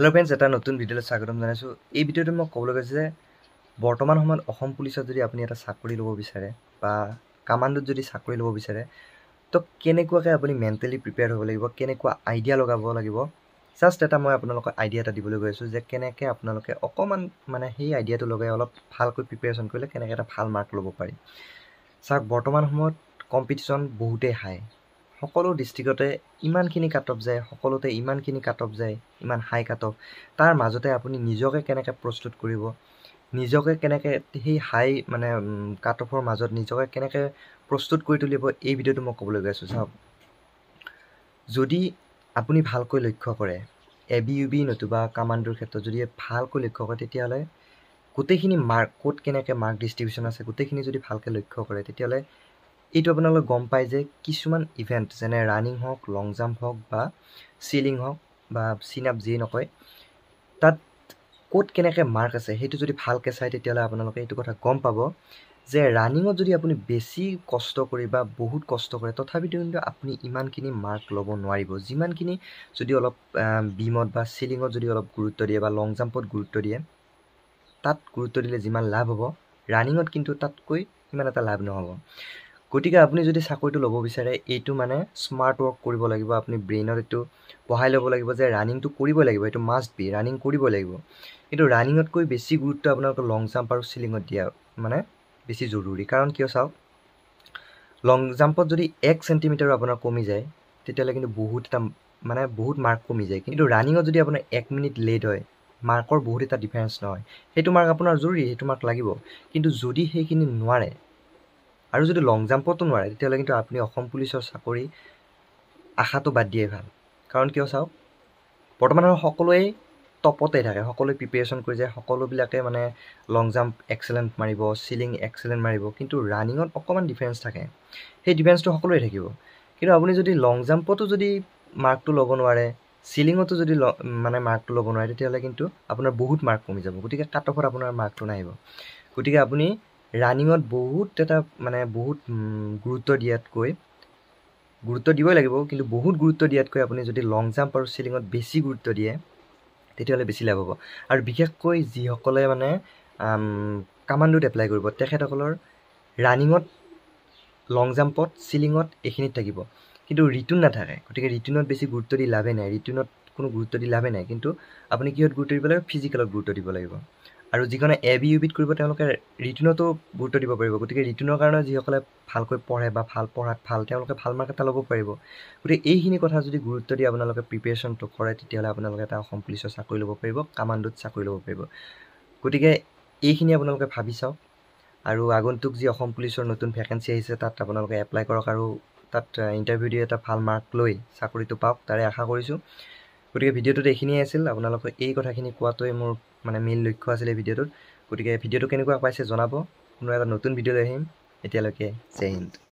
hello friends এটা নতুন ভিডিওলৈ স্বাগতম জনাইছো এই ভিডিওটো মই ক'বলৈ গৈছে যে বৰ্তমান সময়ত অসম পুলিচত যদি আপুনি এটা চাকৰি ল'ব বিচাৰে বা কমান্ডোত যদি চাকৰি ল'ব বিচাৰে তো কেনেকুৱাকৈ আপুনি মেন্টালি প্ৰিপেয়াৰ হ'ব লাগিব কেনেকুৱা আইডিয়া লগাব লাগিব জাস্ট এটা মই আপোনালোকক আইডিয়া এটা দিবলৈ গৈছো যে কেনেকৈ আপোনালোকে অকমান মানে সেই আইডিয়াটো লগাই অলপ ভালকৈ প্ৰিপেয়াৰেশ্যন কৰিলে কেনেকৈ এটা ভাল মাৰ্ক ল'ব পাৰি চাওক বৰ্তমান সময়ত কম্পিটিশ্যন বহুতেই হাই সকলো ডিস্ট্ৰিক্টতে ইমানখিনি কাট অফ যায় সকলোতে ইমানখিনি কাট অফ যায় ইমান হাই কাট অফ তাৰ মাজতে আপুনি নিজকে কেনেকৈ প্ৰস্তুত কৰিব নিজকে কেনেকৈ সেই হাই মানে কাট অফৰ মাজত নিজকে কেনেকৈ প্ৰস্তুত কৰি তুলিব এই ভিডিওটো মই ক'বলৈ গৈছো চাওক যদি আপুনি ভালকৈ লক্ষ্য কৰে এবিইউবি নতুবা কমান্ডোৰ ক্ষেত্ৰত যদি ভালকৈ লক্ষ্য কৰে তেতিয়াহ'লে গোটেইখিনি মাৰ্ক কোড কেনেকৈ মাৰ্ক ডিস্ট্ৰিবিউশ্যন আছে গোটেইখিনি যদি ভালকৈ লক্ষ্য কৰে তেতিয়াহ'লে এইটো আপোনালোকে গম পায় যে কিছুমান ইভেন্ট যেনে ৰানিং হওক লং জাম্প হওক বা সিলিং হওক বা সিন আপ যি নকয় তাত কোড কেনেকৈ মাৰ্ক আছে সেইটো যদি ভালকৈ চাই তেতিয়াহ'লে আপোনালোকে এইটো কথা গম পাব যে ৰানিঙত যদি আপুনি বেছি কষ্ট কৰি বা বহুত কষ্ট কৰে তথাপিতো কিন্তু আপুনি ইমানখিনি মাৰ্ক ল'ব নোৱাৰিব যিমানখিনি যদি অলপ বিমত বা সিলিঙত যদি অলপ গুৰুত্ব দিয়ে বা লং জাম্পত গুৰুত্ব দিয়ে তাত গুৰুত্ব দিলে যিমান লাভ হ'ব ৰানিঙত কিন্তু তাতকৈ ইমান এটা লাভ নহ'ব গতিকে আপুনি যদি চাকৰিটো ল'ব বিচাৰে এইটো মানে স্মাৰ্ট ৱৰ্ক কৰিব লাগিব আপুনি ব্ৰেইনত এইটো বহাই ল'ব লাগিব যে ৰানিংটো কৰিব লাগিব এইটো মাষ্ট বি ৰানিং কৰিব লাগিব কিন্তু ৰানিঙতকৈ বেছি গুৰুত্ব আপোনালোকে লং জাম্প আৰু সিলিঙত দিয়া মানে বেছি জৰুৰী কাৰণ কিয় চাওক লং জাম্পত যদি 1 সেন্টিমিটাৰ আপোনাৰ কমি যায় তেতিয়াহ'লে কিন্তু বহুত এটা মানে বহুত মাৰ্ক কমি যায় কিন্তু ৰানিঙত যদি আপোনাৰ 1 মিনিট লেট হয় মাৰ্কৰ বহুত এটা ডিফাৰেন্স নহয় সেইটো মাৰ্ক আপোনাৰ জৰুৰী সেইটো মাৰ্ক লাগিব কিন্তু যদি সেইখিনি নোৱাৰে আৰু যদি লং জাম্পতো নোৱাৰে তেতিয়াহ'লে কিন্তু আপুনি অসম পুলিচৰ চাকৰি আশাটো বাদ দিয়াই ভাল কাৰণ কিয় চাওক বৰ্তমান সকলোৱে টপতে থাকে সকলোৱে প্ৰিপেয়াৰেশ্যন কৰি যায় সকলোবিলাকে মানে লং জাম্প এক্সেলেণ্ট মাৰিব সিলিং এক্সেলেণ্ট মাৰিব কিন্তু ৰানিঙত অকণমান ডিফাৰেন্স থাকে সেই ডিফাৰেন্সটো সকলোৱে থাকিব কিন্তু আপুনি যদি লং জাম্পতো যদি মাৰ্কটো ল'ব নোৱাৰে সিলিঙতো যদি মানে মাৰ্কটো ল'ব নোৱাৰে তেতিয়াহ'লে কিন্তু আপোনাৰ বহুত মাৰ্ক কমি যাব গতিকে কাট অফত আপোনাৰ মাৰ্কটো নাহিব গতিকে আপুনি ৰানিঙত বহুত এটা মানে বহুত গুৰুত্ব দিয়াতকৈ গুৰুত্ব দিবই লাগিব কিন্তু বহুত গুৰুত্ব দিয়াতকৈ আপুনি যদি লং জাম্প আৰু সিলিঙত বেছি গুৰুত্ব দিয়ে তেতিয়াহ'লে বেছি লাভ হ'ব আৰু বিশেষকৈ যিসকলে মানে কমান্ডোত এপ্লাই কৰিব তেখেতসকলৰ ৰানিঙত লং জাম্পত সিলিঙত এইখিনিত থাকিব কিন্তু ৰিটুন নাথাকে গতিকে ৰিটুনত বেছি গুৰুত্ব দি লাভে নাই ৰিটুনত কোনো গুৰুত্ব দি লাভে নাই কিন্তু আপুনি কিহত গুৰুত্ব দিব লাগিব ফিজিকেলত গুৰুত্ব দিব লাগিব আৰু যিখনে এবিইউবিত কৰিব তেওঁলোকে ৰিটুনতো গুৰুত্ব দিব পাৰিব গতিকে ৰিটুনৰ কাৰণে যিসকলে ভালকৈ পঢ়ে বা ভাল পঢ়াত ভাল তেওঁলোকে ভাল মাৰ্ক এটা ল'ব পাৰিব গতিকে এইখিনি কথা যদি গুৰুত্ব দি আপোনালোকে প্ৰিপেয়াৰেশ্যনটো কৰে তেতিয়াহ'লে আপোনালোকে এটা অসম পুলিচৰ চাকৰি ল'ব পাৰিব কমান্ডোত চাকৰি ল'ব পাৰিব গতিকে এইখিনি আপোনালোকে ভাবি চাওক আৰু আগন্তুক যি অসম পুলিচৰ নতুন ভেকেঞ্চি আহিছে তাত আপোনালোকে এপ্লাই কৰক আৰু তাত ইণ্টাৰভিউ দি এটা ভাল মাৰ্ক লৈ চাকৰিটো পাওক তাৰে আশা কৰিছোঁ গতিকে ভিডিঅ'টোত এইখিনিয়ে আছিল আপোনালোকে এই কথাখিনি কোৱাটোৱে মোৰ মানে মেইন লক্ষ্য আছিল এই ভিডিঅ'টোত গতিকে ভিডিঅ'টো কেনেকুৱা পাইছে জনাব কোনো এটা নতুন ভিডিঅ'লৈ আহিম এতিয়ালৈকে জয় হিন্দ